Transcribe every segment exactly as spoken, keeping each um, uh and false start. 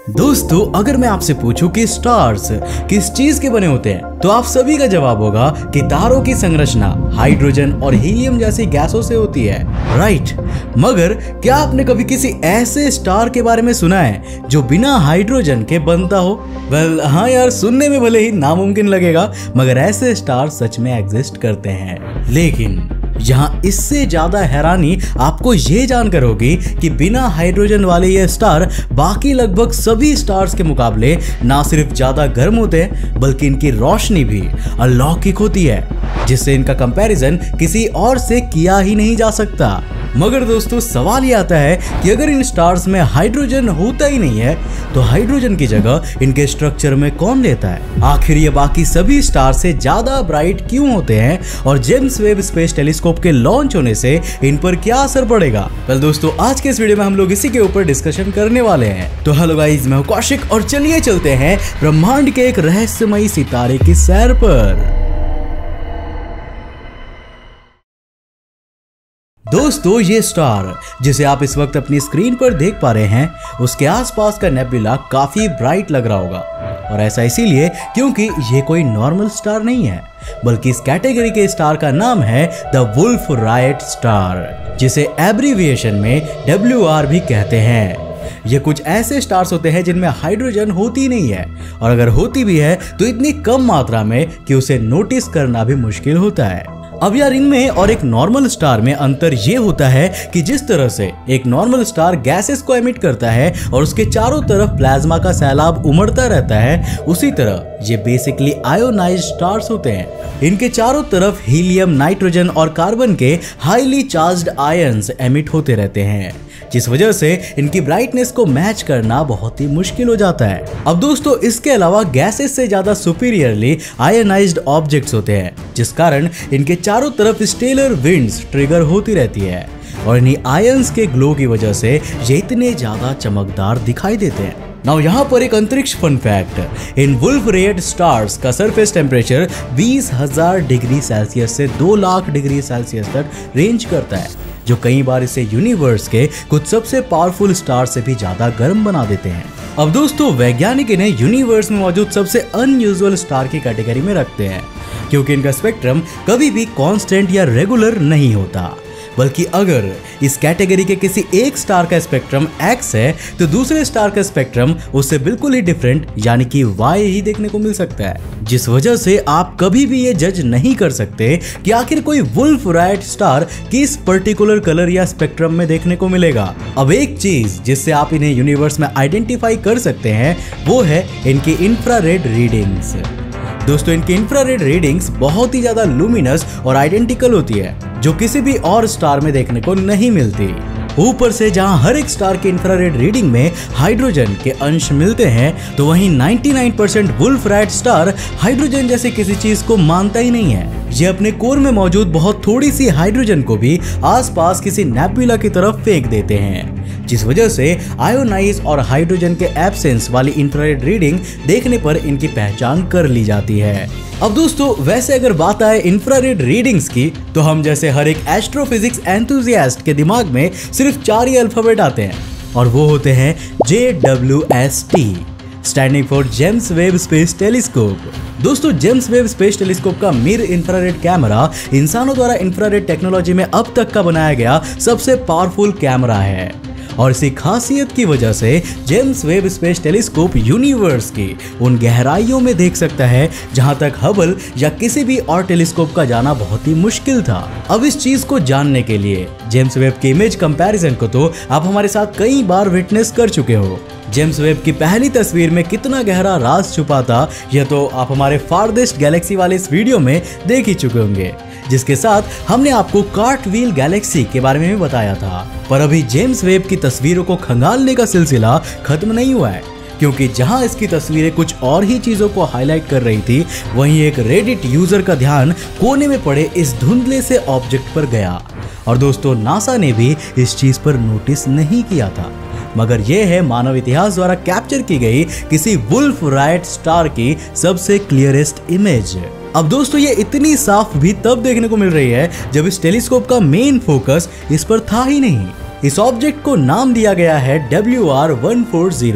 दोस्तों, अगर मैं आपसे पूछूं कि स्टार्स किस चीज के बने होते हैं तो आप सभी का जवाब होगा कि तारों की संरचना हाइड्रोजन और हीलियम जैसी गैसों से होती है, राइट। मगर क्या आपने कभी किसी ऐसे स्टार के बारे में सुना है जो बिना हाइड्रोजन के बनता हो? वेल well, हाँ यार, सुनने में भले ही नामुमकिन लगेगा मगर ऐसे स्टार सच में एग्जिस्ट करते हैं। लेकिन यहाँ इससे ज्यादा हैरानी आपको ये जानकर होगी कि बिना हाइड्रोजन वाले ये स्टार बाकी लगभग सभी स्टार्स के मुकाबले ना सिर्फ ज्यादा गर्म होते हैं बल्कि इनकी रोशनी भी अलौकिक होती है, जिससे इनका कंपैरिजन किसी और से किया ही नहीं जा सकता। मगर दोस्तों, सवाल ये आता है कि अगर इन स्टार्स में हाइड्रोजन होता ही नहीं है तो हाइड्रोजन की जगह इनके स्ट्रक्चर में कौन लेता है? आखिर ये बाकी सभी स्टार से ज्यादा ब्राइट क्यों होते हैं और जेम्स वेब स्पेस टेलीस्कोप के लॉन्च होने से इन पर क्या असर पड़ेगा? कल दोस्तों, आज के इस वीडियो में हम लोग इसी के ऊपर डिस्कशन करने वाले हैं। तो हेलो गाइस, मैं हूं कौशिक और चलिए चलते हैं ब्रह्मांड के एक रहस्यमयी सितारे की सैर पर। दोस्तों, ये स्टार जिसे आप इस वक्त अपनी स्क्रीन पर देख पा रहे हैं, उसके आसपास का नेबुला काफी ब्राइट लग रहा होगा, और ऐसा इसीलिए क्योंकि ये कोई नॉर्मल स्टार नहीं है बल्कि इस कैटेगरी के स्टार का नाम है द वुल्फ रायट स्टार, जिसे एब्रीविएशन में डब्ल्यू आर भी कहते हैं। ये कुछ ऐसे स्टार्स होते हैं जिनमें हाइड्रोजन होती नहीं है, और अगर होती भी है तो इतनी कम मात्रा में कि उसे नोटिस करना भी मुश्किल होता है। अब यार, इनमें और एक नॉर्मल स्टार में अंतर ये होता है कि जिस तरह से एक नॉर्मल स्टार गैसेस को एमिट करता है और उसके चारों तरफ प्लाज्मा का सैलाब उमड़ता रहता है, उसी तरह ये बेसिकली आयोनाइज्ड स्टार्स होते हैं। इनके चारों तरफ हीलियम, नाइट्रोजन और कार्बन के हाईली चार्ज्ड आयंस एमिट होते रहते हैं, जिस वजह से इनकी ब्राइटनेस को मैच करना बहुत ही मुश्किल हो जाता है। अब दोस्तों, इसके अलावा गैसेस से ज्यादा सुपीरियरली आयनाइज्ड ऑब्जेक्ट्स होते हैं, जिस कारण इनके चारों तरफ स्टेलर विंड्स ट्रिगर होती रहती है, और इन्हीं आयंस के ग्लो की वजह से ये इतने ज्यादा चमकदार दिखाई देते हैं। नाउ यहाँ पर एक अंतरिक्ष फन फैक्ट, इन वुल्फ रायट स्टार्स का सरफेस टेम्परेचर बीस हजार डिग्री सेल्सियस से दो लाख डिग्री सेल्सियस तक रेंज करता है, जो कई बार इसे यूनिवर्स के कुछ सबसे पावरफुल स्टार से भी ज्यादा गर्म बना देते हैं। अब दोस्तों, वैज्ञानिक इन्हें यूनिवर्स में मौजूद सबसे अनयूजुअल स्टार की कैटेगरी में रखते हैं, क्योंकि इनका स्पेक्ट्रम कभी भी कांस्टेंट या रेगुलर नहीं होता, बल्कि अगर इस कैटेगरी के किसी एक स्टार का स्पेक्ट्रम एक्स है तो दूसरे स्टार का स्पेक्ट्रम उससे बिल्कुल ही डिफरेंट यानी कि वाई ही देखने को मिल सकता है, जिस वजह से आप कभी भी ये जज नहीं कर सकते कि आखिर कोई वुल्फ रायट स्टार किस पर्टिकुलर कलर या स्पेक्ट्रम में देखने को मिलेगा। अब एक चीज जिससे आप इन्हें यूनिवर्स में आइडेंटिफाई कर सकते हैं वो है इनकी इंफ्रारेड रीडिंग्स। दोस्तों, इनकी इंफ्रारेड रीडिंग्स बहुत ही ज्यादा लुमिनस और आइडेंटिकल होती है, जो किसी भी और स्टार में देखने को नहीं मिलती। ऊपर से जहां हर एक स्टार के इंफ्रारेड रीडिंग में हाइड्रोजन के अंश मिलते हैं, तो वहीं निन्यानवे percent Wolf Rayet star hydrogen जैसे किसी चीज को मानता ही नहीं है। ये अपने कोर में मौजूद बहुत थोड़ी सी हाइड्रोजन को भी आसपास किसी नेबुला की तरफ फेंक देते हैं, जिस वजह से आयोनाइज और हाइड्रोजन के एब्सेंस वाली इंफ्रारेड रीडिंग देखने पर इनकी पहचान कर ली जाती है। अब दोस्तों, वैसे अगर बात आए इंफ्रारेड रीडिंग्स की, तो हम जैसे हर एक एस्ट्रोफिजिक्स एंथुसियास्ट के दिमाग में सिर्फ चार ही अल्फाबेट आते हैं, और वो होते हैं J W S T, standing for James Webb space telescope. दोस्तों, जेम्स वेब स्पेस टेलीस्कोप का मिर इंफ्रारेड कैमरा इंसानों द्वारा इंफ्रारेड टेक्नोलॉजी में अब तक का बनाया गया सबसे पावरफुल कैमरा है, और इसी खासियत की वजह से James Webb space telescope universe की उन गहराइयों में देख सकता है जहां तक हबल या किसी भी और टेलीस्कोप का जाना बहुत ही मुश्किल था। अब इस चीज को जानने के लिए जेम्स वेब के इमेज कंपैरिजन को तो आप हमारे साथ कई बार विटनेस कर चुके हो। जेम्स वेब की पहली तस्वीर में कितना गहरा राज छुपा था, यह तो आप हमारे फारदेस्ट गैलेक्सी वाले इस वीडियो में देख ही चुके होंगे, जिसके साथ हमने आपको कार्टव्हील गैलेक्सी के बारे में भी बताया था। पर अभी जेम्स वेब की तस्वीरों को खंगालने का सिलसिला खत्म नहीं हुआ है, क्योंकि जहां इसकी तस्वीरें कुछ और ही चीजों को हाईलाइट कर रही थी, वहीं एक रेडिट यूजर का ध्यान कोने में पड़े इस धुंधले से ऑब्जेक्ट पर गया। और दोस्तों, नासा ने भी इस चीज पर नोटिस नहीं किया था, मगर यह है मानव इतिहास द्वारा कैप्चर की गई किसी वुल्फ रायट स्टार की सबसे क्लियरेस्ट इमेज। अब दोस्तों, ये इतनी साफ भी तब देखने को मिल रही है जब इस टेलीस्कोप का मेन फोकस इस पर था ही नहीं। इस ऑब्जेक्ट को नाम दिया गया है W R one four zero.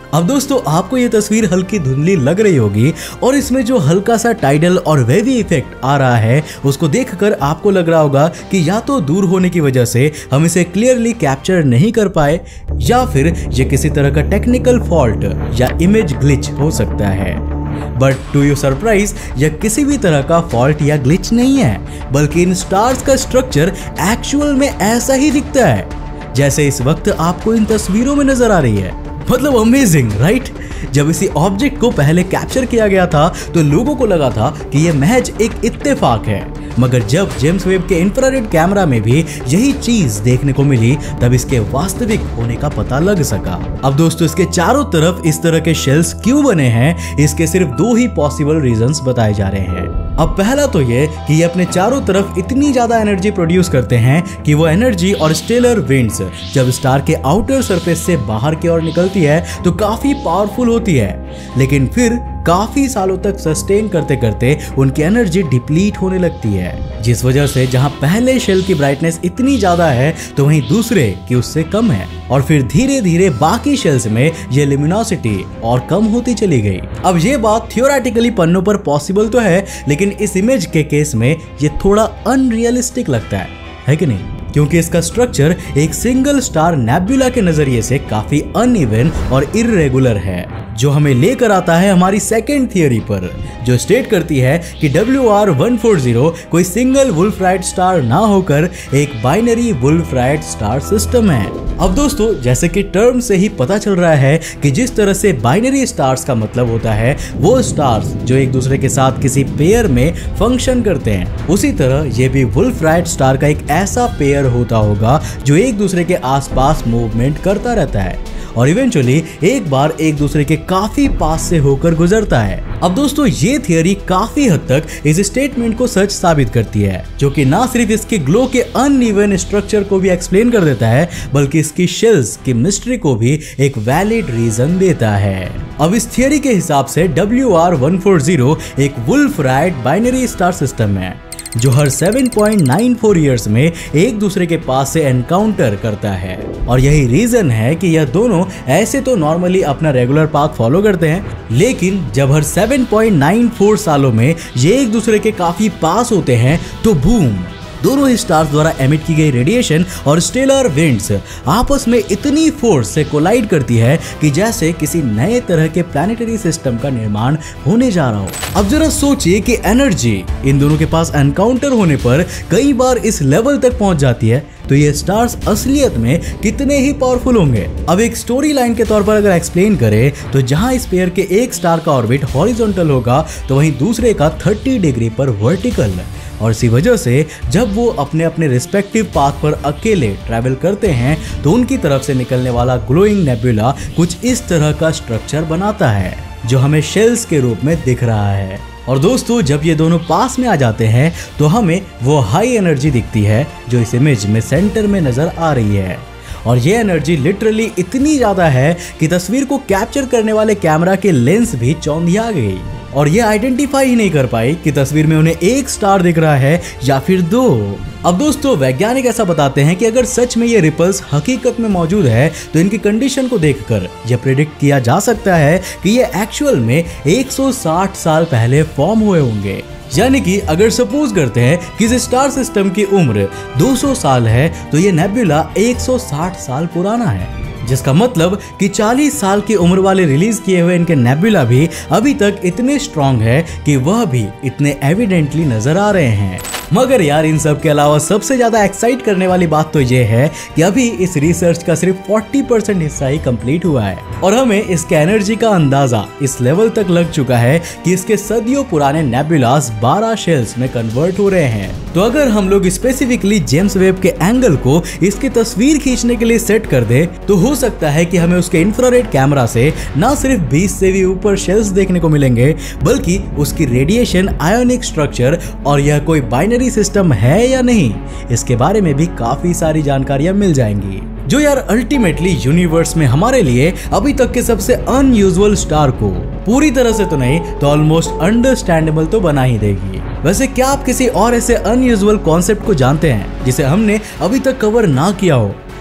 अब दोस्तों आपको ये तस्वीर हल्की धुंधली लग रही होगी और इसमें जो हल्का सा टाइडल और वेवी इफेक्ट आ रहा है उसको देखकर आपको लग रहा होगा कि या तो दूर होने की वजह से हम इसे क्लियरली कैप्चर नहीं कर पाए या फिर ये किसी तरह का टेक्निकल फॉल्ट या इमेज ग्लिच हो सकता है। बट टू यू सरप्राइज यह किसी भी तरह का फॉल्ट या ग्लिच नहीं है, बल्कि इन स्टार्स का स्ट्रक्चर एक्चुअल में ऐसा ही दिखता है जैसे इस वक्त आपको इन तस्वीरों में नजर आ रही है। मतलब अमेजिंग राइट। जब इसी ऑब्जेक्ट को पहले कैप्चर किया गया था तो लोगों को लगा था कि यह महज एक इत्तेफाक है, मगर जब जेम्स वेब के इंफ्रारेड कैमरा में भी यही चीज देखने को मिली तब इसके वास्तविक होने का पता लग सका। अब दोस्तों इसके चारों तरफ इस तरह के शेल्स क्यों बने हैं, इसके सिर्फ दो ही पॉसिबल रीजंस बताए जा रहे हैं। अब पहला तो ये कि ये अपने चारों तरफ इतनी ज्यादा एनर्जी प्रोड्यूस करते हैं कि वो एनर्जी और स्टेलर विंड्स जब स्टार के आउटर सरफेस से बाहर की ओर निकलती है तो काफी पावरफुल होती है, लेकिन फिर काफी सालों तक सस्टेन करते करते उनकी एनर्जी डिप्लीट होने लगती है, जिस वजह से जहां पहले शेल की ब्राइटनेस इतनी ज्यादा है तो वहीं दूसरे की उससे कम है, और फिर धीरे धीरे बाकी शेल्स में ये लुमिनोसिटी और कम होती चली गई। अब ये बात थियोरेटिकली पन्नों पर पॉसिबल तो है, लेकिन इस इमेज के केस में ये थोड़ा अनरियलिस्टिक लगता है, है कि नहीं? क्योंकि इसका स्ट्रक्चर एक सिंगल स्टार नेबुला के नजरिए से काफी अनइवन और इर्रेगुलर है, जो हमें लेकर आता है हमारी सेकेंड थियरी पर, जो स्टेट करती है कि W R one four zero कोई सिंगल वुल्फ्राइट स्टार ना होकर एक बाइनरी वुल्फ्राइट स्टार सिस्टम है। अब दोस्तों जैसे कि टर्म से ही पता चल रहा है कि जिस तरह से बाइनरी स्टार्स का मतलब होता है वो स्टार्स जो एक दूसरे के साथ किसी पेयर में फंक्शन करते हैं, उसी तरह ये भी वुल्फ्राइट स्टार का एक ऐसा पेयर होता होगा जो एक दूसरे के आसपास मूवमेंट करता रहता है और इवेंचुअली एक बार एक दूसरे के काफी पास से होकर गुजरता है। अब दोस्तों ये थियरी काफी हद तक इस स्टेटमेंट को सच साबित करती है, जो कि ना सिर्फ इसके ग्लो के अनइवन स्ट्रक्चर को भी एक्सप्लेन कर देता है, बल्कि इसकी शेल्स की मिस्ट्री को भी एक वैलिड रीजन देता है। अब इस थियरी के हिसाब से W R one four zero एक वुल्फ्राइट बाइनरी स्टार सिस्टम है जो हर सात पॉइंट नौ चार इयर्स में एक दूसरे के पास से एनकाउंटर करता है, और यही रीजन है कि यह दोनों ऐसे तो नॉर्मली अपना रेगुलर पाथ फॉलो करते हैं, लेकिन जब हर सात पॉइंट नौ चार सालों में ये एक दूसरे के काफी पास होते हैं तो बूम, दोनों ही स्टार्स द्वारा एमिट की गई रेडिएशन और स्टेलर विंड्स आपस में इतनी फोर्स से कोलाइड करती है कि जैसे किसी नए तरह के प्लैनेटरी सिस्टम का निर्माण होने जा रहा हो। अब जरा सोचिए कि एनर्जी इन दोनों के पास एनकाउंटर होने पर कई बार इस लेवल तक पहुंच जाती है, तो ये स्टार्स असलियत में कितने ही पावरफुल होंगे। अब एक स्टोरी लाइन के तौर पर अगर एक्सप्लेन करें तो जहां इस पेयर के एक स्टार का ऑर्बिट हॉरिजॉन्टल होगा तो वहीं दूसरे का तीस डिग्री पर वर्टिकल, और इसी वजह से जब वो अपने अपने रिस्पेक्टिव पाथ पर अकेले ट्रैवल करते हैं तो उनकी तरफ से निकलने वाला ग्लोइंग नेबुला कुछ इस तरह का स्ट्रक्चर बनाता है जो हमें शेल्स के रूप में दिख रहा है। और दोस्तों जब ये दोनों पास में आ जाते हैं तो हमें वो हाई एनर्जी दिखती है जो इस इमेज में सेंटर में नजर आ रही है, और ये एनर्जी लिटरली इतनी ज्यादा है कि तस्वीर को कैप्चर करने वाले कैमरा के लेंस भी चौंधिया गई और ये आइडेंटिफाई ही नहीं कर पाई कि तस्वीर में उन्हें एक स्टार दिख रहा है या फिर दो। अब दोस्तों वैज्ञानिक ऐसा बताते हैं कि अगर सच में ये रिपल्स हकीकत में मौजूद है तो इनकी कंडीशन को देखकर यह प्रेडिक्ट किया जा सकता है कि ये एक्चुअल में एक सौ साठ साल पहले फॉर्म हुए होंगे। यानी कि अगर सपोज करते हैं कि इस स्टार सिस्टम की उम्र दो सौ साल है तो ये नेबुला एक सौ साठ साल पुराना है, जिसका मतलब कि चालीस साल की उम्र वाले रिलीज किए हुए इनके नेबुला भी अभी तक इतने स्ट्रॉन्ग है कि वह भी इतने एविडेंटली नजर आ रहे हैं। मगर यार इन सब के अलावा सबसे ज्यादा एक्साइट करने वाली बात तो ये है कि अभी इस रिसर्च का सिर्फ चालीस परसेंट हिस्सा ही कंप्लीट हुआ है और हमें इसके एनर्जी का अंदाजा इस लेवल तक लग चुका है कि इसके सदियों पुराने नेबुलास बारह शेल्स में कन्वर्ट हो रहे हैं। तो अगर हम लोग स्पेसिफिकली जेम्स वेब के एंगल को इसकी तस्वीर खींचने के लिए सेट कर दे तो हो सकता है कि हमें उसके इंफ्रारेड कैमरा से न सिर्फ बीस से भी ऊपर शेल्स देखने को मिलेंगे, बल्कि उसकी रेडिएशन, आयोनिक स्ट्रक्चर और यह कोई बाइनरी सिस्टम है या नहीं, इसके बारे में भी काफी सारी जानकारियां मिल जाएंगी, जो यार अल्टीमेटली यूनिवर्स में हमारे लिए अभी तक के सबसे अनयूजुअल स्टार को पूरी तरह से तो नहीं तो ऑलमोस्ट अंडरस्टैंडेबल तो बना ही देगी। वैसे क्या आप किसी और ऐसे अनयूजुअल कॉन्सेप्ट को जानते हैं जिसे हमने अभी तक कवर ना किया हो?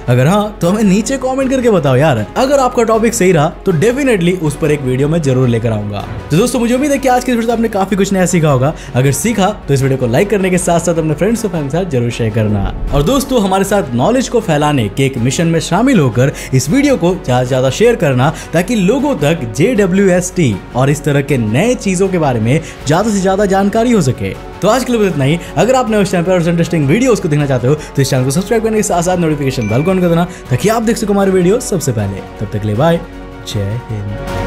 अगर हाँ तो हमें नीचे कमेंट करके बताओ यार। अगर आपका टॉपिक सही रहा तो डेफिनेटली उस पर एक वीडियो मैं जरूर लेकर आऊंगा। तो दोस्तों मुझे उम्मीद है कि आज की वीडियो से आपने काफी कुछ नया सीखा होगा। अगर सीखा तो इस वीडियो को लाइक करने के साथ साथ अपने फ्रेंड्स और फैमिली के साथ जरूर शेयर करना। और दोस्तों हमारे साथ नॉलेज को फैलाने के एक मिशन में शामिल होकर इस वीडियो को ज्यादा से ज्यादा शेयर करना, ताकि लोगों तक जे डब्ल्यू एस टी और इस तरह के नए चीजों के बारे में ज्यादा से ज्यादा जानकारी हो सके। तो आज के लिए इतना ही। अगर आपने उस चैनल पर इंटरेस्टिंग वीडियोस को देखना चाहते हो तो इस चैनल को सब्सक्राइब करने के साथ साथ नोटिफिकेशन बेल को ऑन कर देना, ताकि आप देख सको हमारे वीडियो सबसे पहले। तब तक के लिए बाय, जय हिंद।